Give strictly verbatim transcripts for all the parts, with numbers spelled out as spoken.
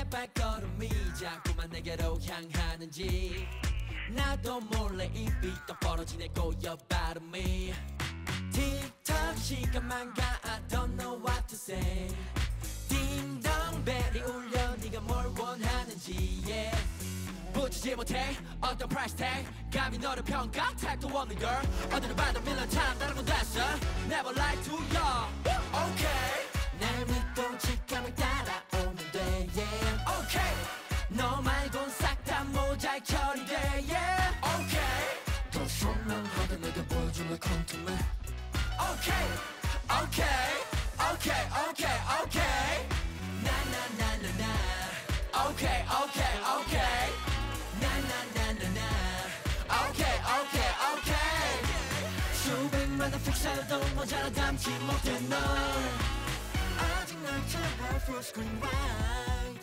내 발걸음이 자꾸만 내게로 향하는지 나도 몰래 입이 떡 벌어지네 꼬여 발음이 틱톡 시간만 가 I don't know what to say 딩동 벨이 울려 네가 뭘 원하는지 yeah. 붙이지 못해 어떤 price tag 감히 너를 평가 택도 없는 girl 어디를 봐도 밀런 time 다른 건 됐어 Never lie to you okay 날 믿고 직감을 따라오면 돼 yeah okay 너 말곤 싹 다 모자이크 처리돼 yeah okay 더 선명하게 내게 보여줄래 컨트롤 okay okay okay okay okay 나나나나나 okay okay okay 나나나나나 okay okay okay 수백만의 픽셀도 모자라 담지 못해 널 아직 날 찾아 full screen wide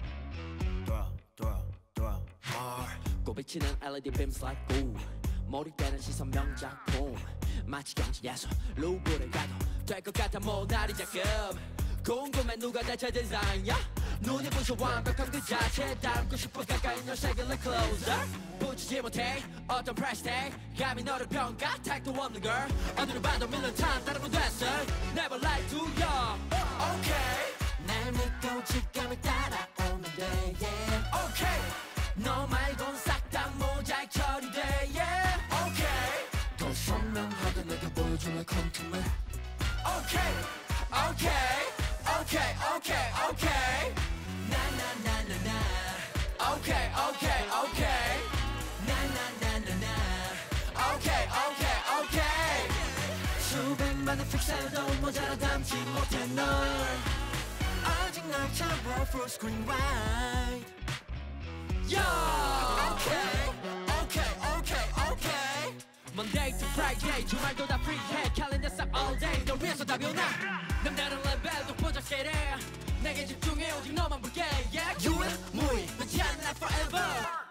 돌아 돌아 돌아 꼬비치는 엘이디 beams like gold 몰입되는 시선 명작품 마치 경치 예술 루브를 가도 될 것 같아 모나리 작품 궁금해 누가 대체 디자인이야 눈이 부셔 완벽한 그 자체 닮고 싶어 가까이 널 새길래 closer 붙이지 못해 어떤 price tag 감히 너를 평가 택도 없는 girl 어디를 봐도 밀런 time 다른 건 됐어 Never lie to you okay 날 믿고 직감을 따라오면 돼 yeah okay 너 말곤 싹 다 모자이크 처리돼 yeah okay 더 선명하게 내게 보여줄래 컨트롤 okay okay okay okay okay 나나나나나 okay okay okay 나나나나나 okay okay okay 수백만의 픽셀도 모자라 담지 못해 널 아직 날 잡아 full screen wide yeah okay okay okay okay Monday to Friday 주말도 다 free해 캘린더 싹 all day 널 위해서 다 변화 남다른 레벨도 포착해래 내게 집중해 오직 너만 볼게 yeah 유일무이 변치 않아 forever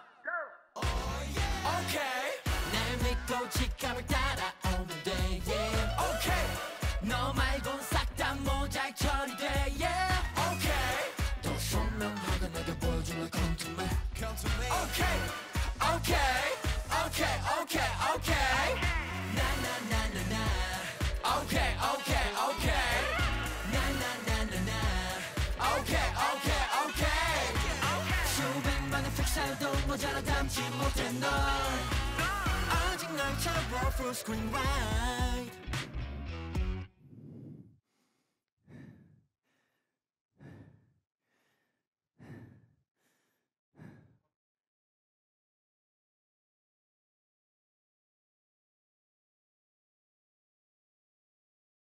okay 날 믿고 직감을 따라오면 돼 yeah okay 너 말곤 싹 다 모자이크 처리돼 yeah okay 더 선명하게 내게 보여줄래 컨트롤 okay okay okay okay okay 나나나나나 okay okay okay 나나나나나 okay okay okay 수백만의 픽셀도 모자라 담지 못해 널 아직 날 잡아 full screen wide